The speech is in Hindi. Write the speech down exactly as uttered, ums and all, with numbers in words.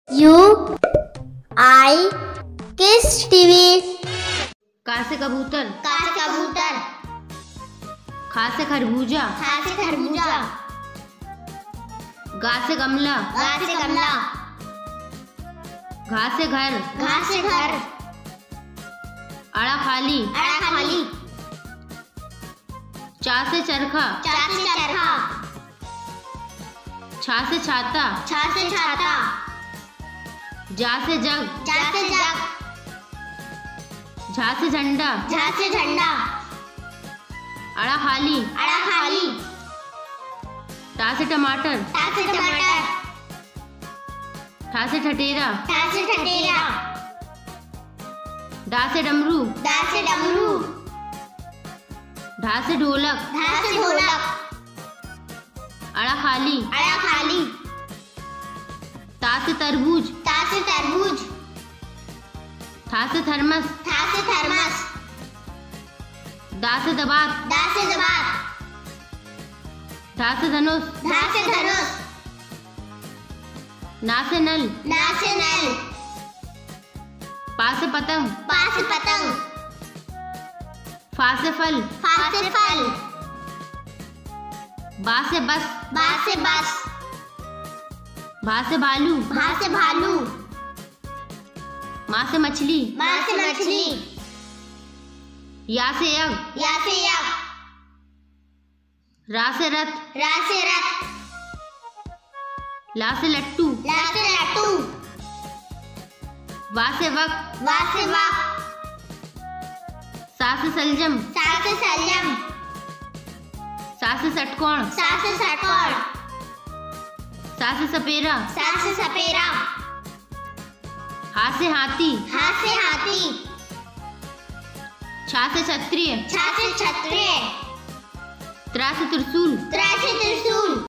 यू आई किस टीवी। का से कबूतर, का से कबूतर, खा से खरबूजा, खा से खरबूजा, गा से गमला, गा से गमला, घा से घर, घा से घर, अड़ा खाली, अड़ा खाली, चा से चरखा, चा से चरखा, छा से छाता, छा से छाता, जा से जग, जा से जग, झा से झंडा, झा से झंडा, अड़ा खाली, अड़ा खाली, टा से टमाटर, टा से टमाटर, ठा से ठठेरा, ठा से ठठेरा, डा से डमरू, डा से डमरू, ढा से ढोलक, ढा से ढोलक, अड़ा खाली, अड़ा खाली, ता से तरबूज, ता से तरबूज, था से थर्मस, था से थर्मस, दा से दबात, दा से दबात, धा से धनुष, धा से धनुष, ना से नल, ना से नल, पा से पतंग, पा से पतंग, फा से फल, फा से फल, बा से बस, बा से बस, भा से भालू, भा से भालू, माँ से मछली, माँ से मछली, या से यज्ञ, या से यज्ञ, रा से रथ, रा से रथ, ला से लट्टू, ला से लट्टू, वा से वक, वा से वक, सा से सलजम, सा से सलजम, सा से षटकोण, सा से षटकोण, सा से सपेरा, सा से सपेरा, हा से हाथी, हा से हाथी, छा से क्षत्रिय, छा से क्षत्रिय, त्रा से त्रिशूल, त्रा से त्रिशूल।